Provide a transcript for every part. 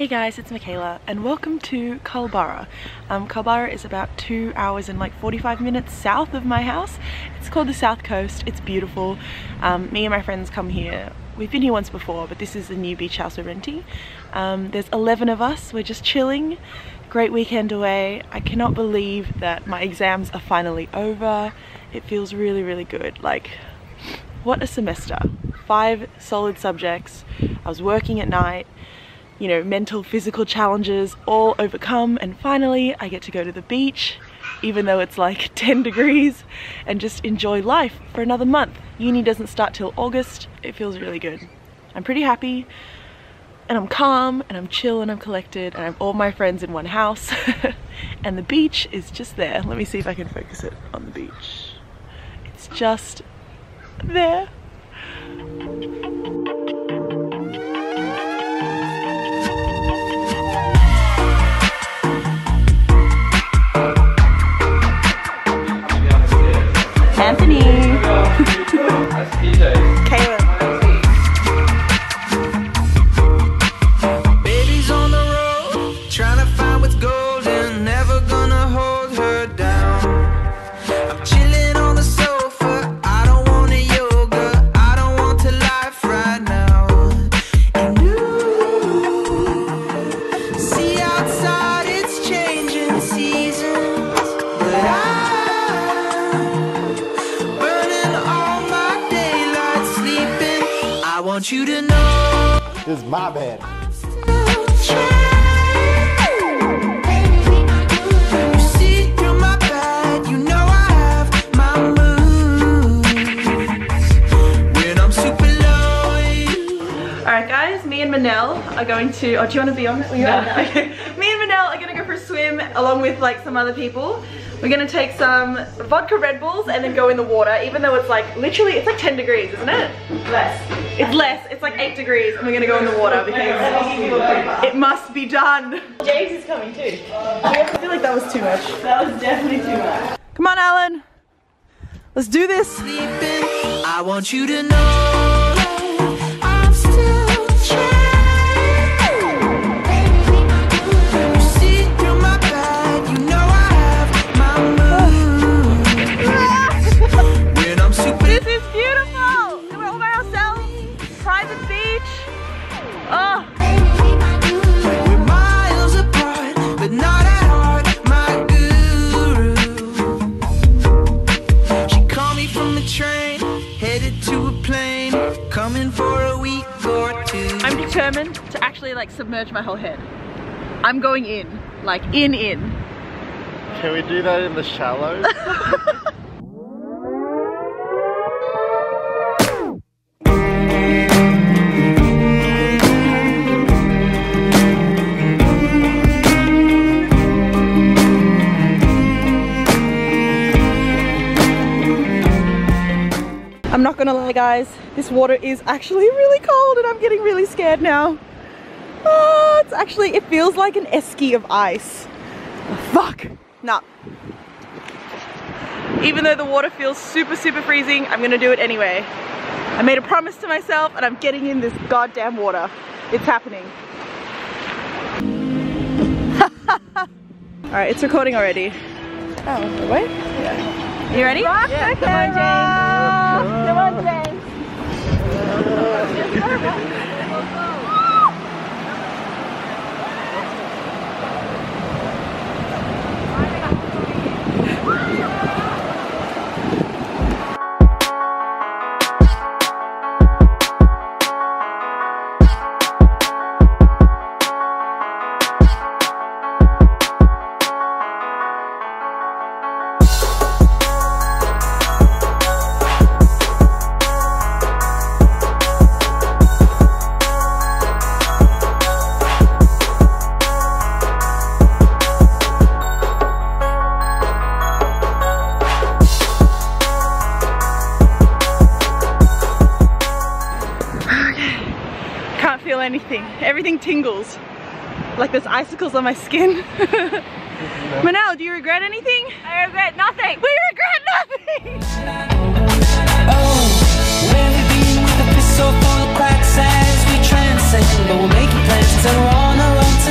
Hey guys, it's Michaela and welcome to Culburra. Culburra is about 2 hours and like 45 minutes south of my house. It's called the South Coast. It's beautiful. Me and my friends come here. We've been here once before, but this is the new beach house we're renting. There's 11 of us. We're just chilling. Great weekend away. I cannot believe that my exams are finally over. It feels really, really good. Like, what a semester. 5 solid subjects. I was working at night. You know, mental, physical challenges all overcome, and finally I get to go to the beach, even though it's like 10 degrees, and just enjoy life for another month. Uni doesn't start till August. It feels really good. I'm pretty happy, and I'm calm, and I'm chill, and I'm collected, and I have all my friends in one house, and the beach is just there. Let me see if I can focus it on the beach. It's just there. Anthony. That's PJ. Caleb. Baby's on the road, trying to find what's golden, never gonna hold her down. I'm chilling on the sofa, I don't want a yoga, I don't want to life right now. And you see outside it's changing seasons, but I want you to know this is my bad. You see through my bed, you know I have my moods when I'm super low. Alright guys, me and Manel are going to, oh do you want to be on it? Okay. Me and Manel are going to go for a swim along with like some other people. We're going to take some vodka Red Bulls and then go in the water, even though it's like, literally, it's like 10 degrees, isn't it? Less. It's less, it's like 8 degrees, and we're going to go in the water because it must be done. James is coming too. I feel like that was too much. That was definitely too much. Come on, Alan. Let's do this. Sleeping, I want you to know I'm still trying. You see through my bed, you know I have my moods when I'm super. This is beautiful. We're all by ourselves. Private beach. Oh. We're miles apart, but not at heart, my guru. She called me from the train, headed to a plane, coming for a week or two. I'm determined to actually like submerge my whole head. I'm going in, like in. Can we do that in the shallows? I'm not gonna lie guys, this water is actually really cold and I'm getting really scared now. Oh, it's actually, it feels like an esky of ice. Oh, fuck, nah. Even though the water feels super, super freezing, I'm gonna do it anyway. I made a promise to myself and I'm getting in this goddamn water. It's happening. Alright, it's recording already. Oh, wait? Yeah. You ready? Rock the camera! Come on, James. Anything. Everything tingles. Like there's icicles on my skin. Manel, do you regret anything? I regret nothing. We regret nothing! Oh, where we been with a pistol full of cracks as we transcend, but we're making plans and we're on our own.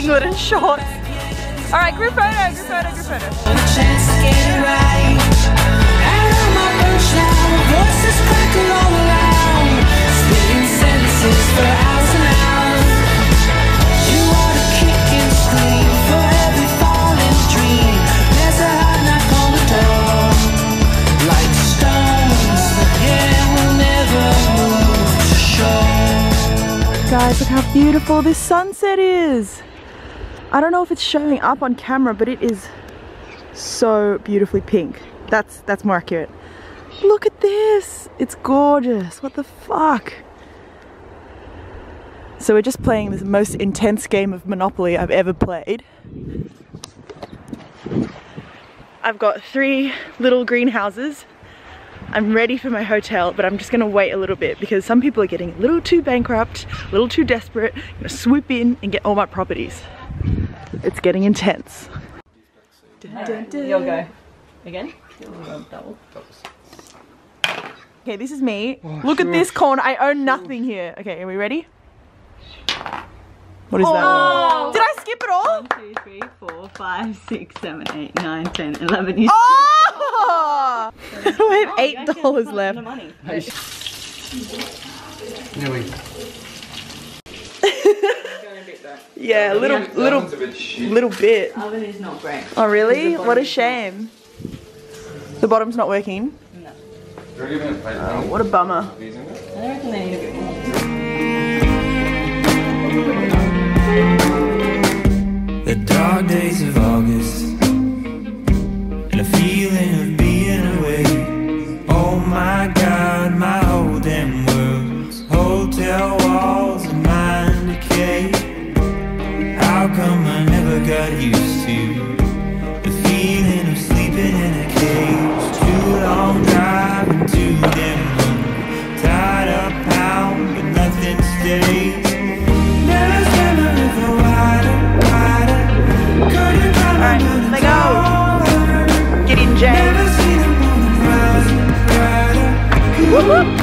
singlet and shorts. All right, group photo, group photo, group photo. Chance to get it right. Out of my perch now, voices crackle all around, spitting sentences for hours and hours. You ought to kick and scream for every falling dream. There's a hard knock on the door, like stones that will never move to shore. Guys, look how beautiful this sunset is. I don't know if it's showing up on camera, but it is so beautifully pink. That's more accurate. Look at this. It's gorgeous. What the fuck? So we're just playing this most intense game of Monopoly I've ever played. I've got 3 little greenhouses. I'm ready for my hotel, but I'm just gonna wait a little bit because some people are getting a little too bankrupt, a little too desperate. I'm gonna swoop in and get all my properties. It's getting intense. You'll go. Again? Double. Okay, this is me. Look at this corner. I own nothing here. Okay, are we ready? What is that? Did I skip it all? 1, 2, 3, 4, 5, 6, 7, 8, 9, 10, 11. You Oh! I have $8 left. money. Yeah, a little bit. Oven is not great. Oh really? What a shame. The bottom's not working. No. Oh, what a bummer. I reckon they need a bit more. The dark days of August and a feeling of being away. Oh my God, my whole damn world's hotel walls and mind decay. How come I never got used to the feeling of sleeping in a cage? Too long driving, too damn long, tied up pound, but nothing stays. Never spend a river wider. Alright, let go. Get in, Jay. Whoop, whoop.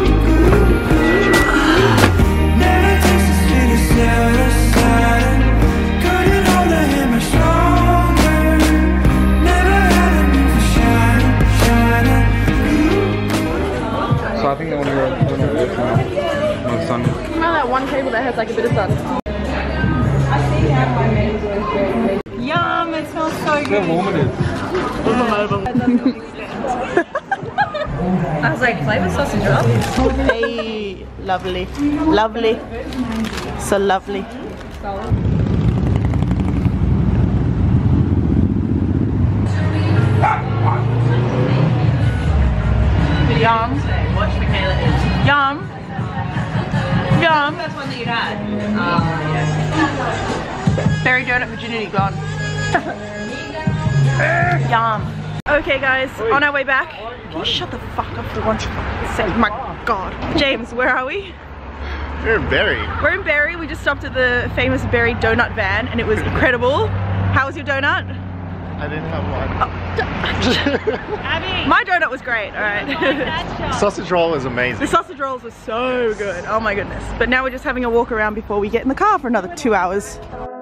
So I think the one we're no sun. You know that one table that has like a bit of sun? Yum, it smells so good. How warm it is. I was like, flavor sausage roll? Hey, lovely. Lovely. So lovely. Yum. Watch Michaela eat. Yum. Yum. That's one that you had. Berry donut virginity gone. Yum. Okay guys, on our way back. Can you shut the fuck up for one second? My god. James, where are we? You're in Berry. We're in Berry. We just stopped at the famous Berry donut van and it was incredible. How was your donut? I didn't have one. Abby. My donut was great, alright. Sausage roll is amazing. The sausage rolls were so good. Oh my goodness. But now we're just having a walk around before we get in the car for another 2 hours.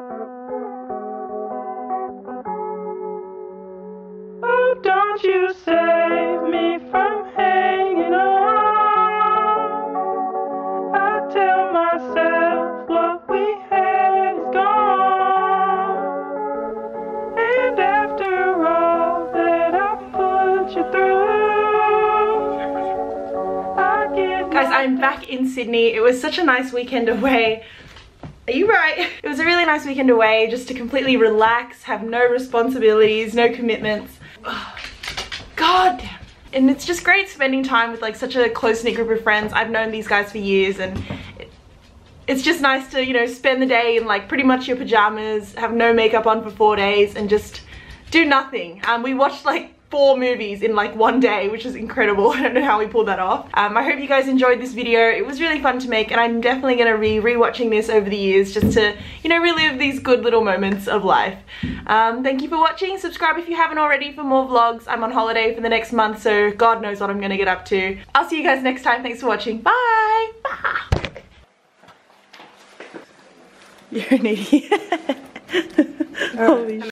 Oh, don't you save me from hanging on. I tell myself what we had is gone. And after all that I put you through, I give. Guys, I'm back in Sydney. It was such a nice weekend away. Are you right? It was a really nice weekend away just to completely relax, have no responsibilities, no commitments. Oh, God damn. And it's just great spending time with like such a close-knit group of friends. I've known these guys for years and it's just nice to, you know, spend the day in like pretty much your pajamas, have no makeup on for 4 days and just do nothing. We watched like 4 movies in like 1 day, which is incredible. I don't know how we pulled that off. I hope you guys enjoyed this video. It was really fun to make and I'm definitely gonna be re-watching this over the years just to, you know, relive these good little moments of life. Thank you for watching. Subscribe if you haven't already for more vlogs. I'm on holiday for the next month, so God knows what I'm gonna get up to. I'll see you guys next time. Thanks for watching. Bye! Bye. You're an idiot. Holy